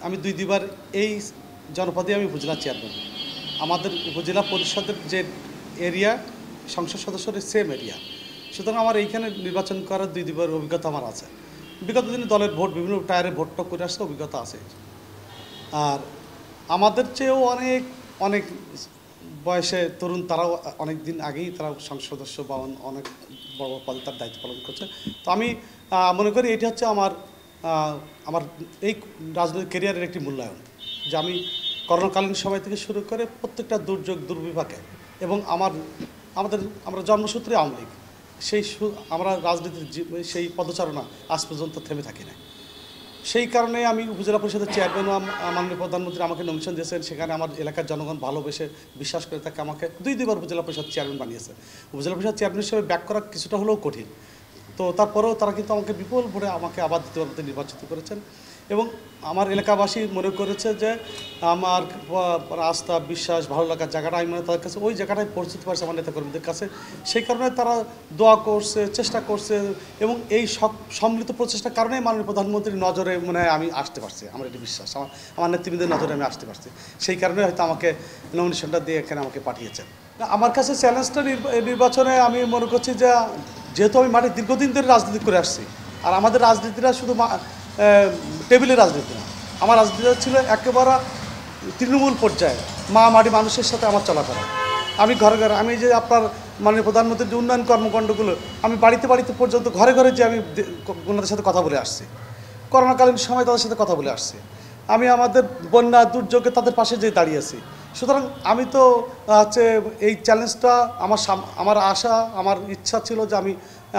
আমি দুইবার এই জনপদে আমি উপজেলা চেয়ারম্যান। আমাদের উপজেলা পরিষদের যে এরিয়া সংসদ সদস্যের সেম এরিয়া, সুতরাং আমার এইখানে নির্বাচন করার দুইবার অভিজ্ঞতা আমার আছে। বিগত দিনে দলের ভোট বিভিন্ন টায়ারে ভোটটা করে আসতে অভিজ্ঞতা আছে। আর আমাদের চেয়েও অনেক অনেক বয়সে তরুণ, তারাও অনেক দিন আগেই তারা সংসদ সদস্য বা অনেক বড় বড় পদে তার দায়িত্ব পালন করছে। তো আমি মনে করি এটি হচ্ছে আমার আমার এই রাজনৈতিক ক্যারিয়ারের একটি মূল্যায়ন, যে আমি করোনাকালীন সময় থেকে শুরু করে প্রত্যেকটা দুর্যোগ দুর্বিপাকে এবং আমরা জন্মসূত্রে আওয়ামী লীগ, আমরা রাজনীতির সেই পদচারণা আজ পর্যন্ত থেমে থাকি না। সেই কারণে আমি উপজেলা পরিষদের চেয়ারম্যান, মাননীয় প্রধানমন্ত্রী আমাকে নমিশন দিয়েছেন। সেখানে আমার এলাকার জনগণ ভালোবেসে বিশ্বাস করে থাকে, আমাকে দুইবার উপজেলা পরিষদ চেয়ারম্যান বানিয়েছে। উপজেলা পরিষদ চেয়ারম্যান হিসেবে ব্যাক করা কিছুটা হলেও কঠিন, তো তারপরেও তারা কিন্তু আমাকে বিপুল ভোটে আমাকে আবার দ্বিতীয়বার নির্বাচিত করেছেন এবং আমার এলাকাবাসী মনে করেছে যে আমার আস্থা বিশ্বাস ভালো লাগার জায়গাটা আমি মনে তাদের কাছে ওই জায়গাটায় পৌঁছতে পারছি আমার নেতাকর্মীদের কাছে। সেই কারণে তারা দোয়া করছে, চেষ্টা করছে এবং এই সম্মিলিত প্রচেষ্টার কারণে মাননীয় প্রধানমন্ত্রীর নজরে মনে হয় আমি আসতে পারছি। আমার এটি বিশ্বাস, আমার নেতৃবৃন্দের নজরে আমি আসতে পারছি। সেই কারণে হয়তো আমাকে নমিনেশনটা দিয়ে এখানে আমাকে পাঠিয়েছেন। আমার কাছে চ্যালেঞ্জটা নির্বাচনে আমি মনে করছি যে যেহেতু আমি মাঠে দীর্ঘদিন ধরে রাজনীতি করে আসছি, আর আমাদের রাজনীতিটা শুধু টেবিলের রাজনীতি না, আমার রাজনীতিটা ছিল একেবারে তৃণমূল পর্যায়ে মাটি মানুষের সাথে আমার চলাফেরা। আমি ঘরে ঘরে, আমি যে আপনার মাননীয় প্রধানমন্ত্রীর যে উন্নয়ন কর্মকাণ্ডগুলো আমি বাড়িতে বাড়িতে পর্যন্ত ঘরে ঘরে যে আমি ওনাদের সাথে কথা বলে আসছি, করোনাকালীন সময় তাদের সাথে কথা বলে আসছি, আমি আমাদের বন্যা দুর্যোগে তাদের পাশে যেয়ে দাঁড়িয়েছি। সুতরাং আমি তো হচ্ছে এই চ্যালেঞ্জটা আমার আশা, আমার ইচ্ছা ছিল যে আমি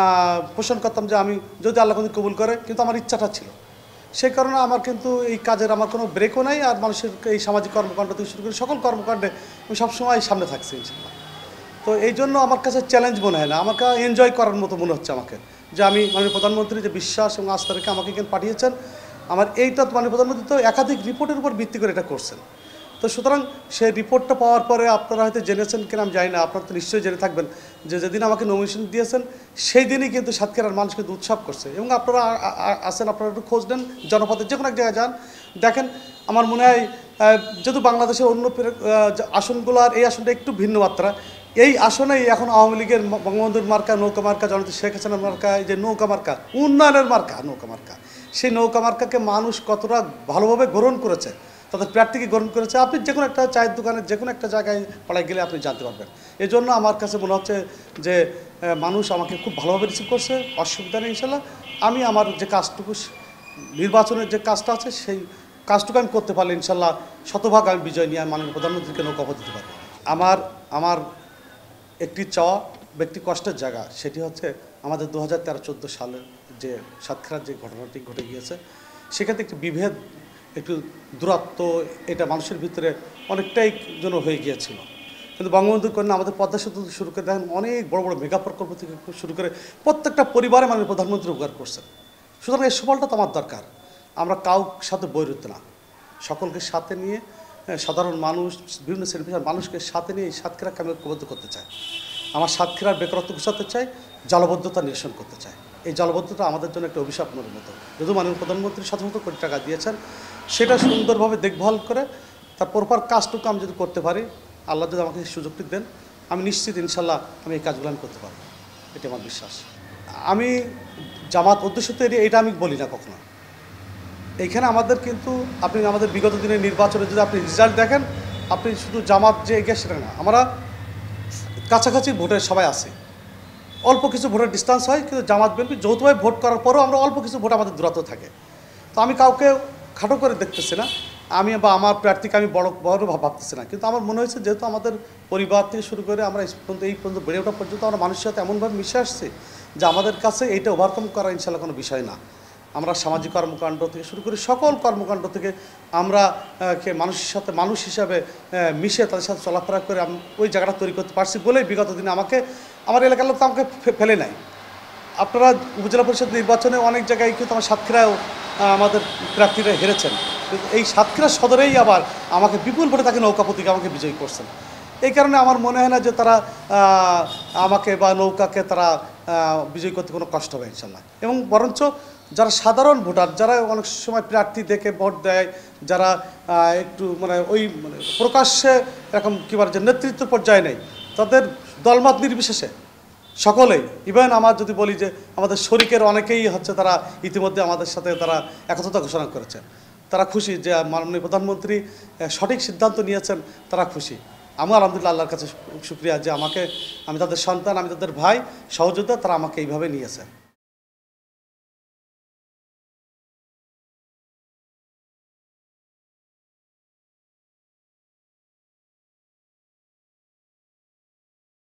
পোষণ করতাম যে আমি যদি আল্লাহ কবুল করে, কিন্তু আমার ইচ্ছাটা ছিল। সেই কারণে আমার কিন্তু এই কাজের আমার কোনো ব্রেকও নাই, আর মানুষের এই সামাজিক কর্মকাণ্ড থেকে শুরু করে সকল কর্মকাণ্ডে আমি সবসময় সামনে থাকছি ইনশাআল্লাহ। তো এই জন্য আমার কাছে চ্যালেঞ্জ মনে হয় না, আমার কাছে এনজয় করার মতো মনে হচ্ছে আমাকে, যে আমি মাননীয় প্রধানমন্ত্রী যে বিশ্বাস এবং আস্থা রেখে আমাকে এখানে পাঠিয়েছেন। আমার এইটা মাননীয় প্রধানমন্ত্রী তো একাধিক রিপোর্টের উপর ভিত্তি করে এটা করছেন। তো সুতরাং সেই রিপোর্টটা পাওয়ার পরে আপনারা হয়তো জেনেছেন কিনা আমি জানি না, আপনারা তো নিশ্চয়ই জেনে থাকবেন যে যেদিন আমাকে নমিনেশন দিয়েছেন সেই দিনই কিন্তু সাতক্ষীরার মানুষ কিন্তু উৎসব করছে। এবং আপনারা আসেন, আপনারা একটু খোঁজ নেন, জনপদের যে কোনো এক জায়গায় যান, দেখেন। আমার মনে হয় যেহেতু বাংলাদেশের অন্য আসনগুলো আর এই আসনটা একটু ভিন্ন মাত্রা, এই আসনেই এখন আওয়ামী লীগের বঙ্গবন্ধুর মার্কা, নৌকা মার্কা, জনতা শেখ হাসিনার মার্কা, এই যে নৌকা মার্কা, উন্নয়নের মার্কা নৌকা মার্কা, সেই নৌকা মার্কাকে মানুষ কতটা ভালোভাবে গ্রহণ করেছে, তাদের প্রার্থীকে গ্রহণ করেছে। আপনি যে কোনো একটা চায়ের দোকানে যে কোনো একটা জায়গায় পাড়ায় গেলে আপনি জানতে পারবেন। এই জন্য আমার কাছে মনে হচ্ছে যে মানুষ আমাকে খুব ভালোভাবে রিসিভ করছে, অসুবিধা নেই ইনশাল্লাহ। আমি আমার যে কাজটুকু নির্বাচনের যে কাজটা আছে সেই কাজটুকু আমি করতে পারলে ইনশাল্লাহ শতভাগ আমি বিজয় নিয়ে মাননীয় প্রধানমন্ত্রীকে নৌকা দিতে পারবো। আমার একটি চাওয়া ব্যক্তি কষ্টের জায়গা, সেটি হচ্ছে আমাদের 2013-14 সালে যে সাতক্ষীরার যে ঘটনাটি ঘটে গিয়েছে, সেখানে একটি বিভেদ, একটু দূরত্ব, এটা মানুষের ভিতরে অনেকটাই যেন হয়ে গিয়েছিল। কিন্তু বঙ্গবন্ধুর কন্যা আমাদের পদ্মা সেতু শুরু করে দেখেন, অনেক বড় বড় মেগা প্রকল্প থেকে শুরু করে প্রত্যেকটা পরিবারে মাননীয় প্রধানমন্ত্রী উপকার করছেন। সুতরাং এই সুফলটা তো আমার দরকার। আমরা কাউর সাথে বৈরুদ্ধ না, সকলকে সাথে নিয়ে সাধারণ মানুষ, বিভিন্ন শ্রেণীর মানুষকে সাথে নিয়ে এই সাতক্ষীরাকে আমি ঐক্যবদ্ধ করতে চাই। আমার সাতক্ষীরার বেকারত্ব ঘুষাতে চাই, জলবদ্ধতা নিরসন করতে চাই। এই জলবদ্ধতা আমাদের জন্য একটা অভিশাপনের মতো। যদিও মাননীয় প্রধানমন্ত্রী শত শত কোটি টাকা দিয়েছেন, সেটা সুন্দরভাবে দেখভাল করে তার প্রপার কাজটুকু আমি যদি করতে পারি, আল্লাহ যদি আমাকে সুযোগটি দেন, আমি নিশ্চিত ইনশাল্লাহ আমি এই কাজগুলো আমি করতে পারবো, এটা আমার বিশ্বাস। আমি জামাত উদ্দেশ্য তো এটা আমি বলি না কখনো। এইখানে আমাদের কিন্তু আপনি আমাদের বিগত দিনের নির্বাচনে যদি আপনি রেজাল্ট দেখেন, আপনি শুধু জামাত যে এগিয়ে সেটা না, আমরা কাছাকাছি ভোটের সবাই আছে, অল্প কিছু ভোটের ডিস্টেন্স হয়, কিন্তু জামাত বিএনপি যৌথভাবে ভোট করার পরেও আমরা অল্প কিছু ভোট আমাদের দূরত্ব থাকে। তো আমি কাউকে খাটো করে দেখতেছি না, আমি বা আমার প্রার্থীকে আমি বড় ভাবতেছি না। কিন্তু আমার মনে হয়েছে যেহেতু আমাদের পরিবার থেকে শুরু করে আমরা এই পর্যন্ত বেড়ে ওঠা পর্যন্ত আমরা মানুষের সাথে এমনভাবে মিশে আসছি যে আমাদের কাছে এইটা ওভারকাম করা ইনশাল্লাহ কোনো বিষয় না। আমরা সামাজিক কর্মকাণ্ড থেকে শুরু করে সকল কর্মকাণ্ড থেকে আমরা মানুষের সাথে মানুষ হিসাবে মিশে তাদের সাথে চলাফেরা করে আমি ওই জায়গাটা তৈরি করতে পারছি বলেই বিগত দিনে আমাকে আমার এলাকার লোক তো আমাকে ফেলে নাই। আপনারা উপজেলা পরিষদ নির্বাচনে অনেক জায়গায় কিন্তু আমার সাতক্ষীরাও আমাদের প্রার্থীরা হেরেছেন, কিন্তু এই সাতক্ষীরা সদরেই আবার আমাকে বিপুল ভোটে তাকে নৌকা প্রতীকে আমাকে বিজয়ী করছেন। এই কারণে আমার মনে হয় না যে তারা আমাকে বা নৌকাকে তারা বিজয়ী করতে কোনো কষ্ট হবে ইনশাল্লাহ। এবং বরঞ্চ যারা সাধারণ ভোটার, যারা অনেক সময় প্রার্থী দেখে ভোট দেয়, যারা একটু মানে ওই মানে প্রকাশ্যে এরকম কী বলে যে নেতৃত্ব পর্যায়ে নেই, তাদের দলমত নির্বিশেষে সকলেই, ইভেন আমার যদি বলি যে আমাদের শরিকের অনেকেই হচ্ছে তারা ইতিমধ্যে আমাদের সাথে তারা একত্রতা ঘোষণা করেছে। তারা খুশি যে মাননীয় প্রধানমন্ত্রী সঠিক সিদ্ধান্ত নিয়েছেন, তারা খুশি। আমি আলহামদুলিল্লাহ আল্লাহর কাছে শুকরিয়া যে আমি তাদের সন্তান, আমি তাদের ভাই, সহযোদ্ধা, তারা আমাকে এইভাবে নিয়েছে।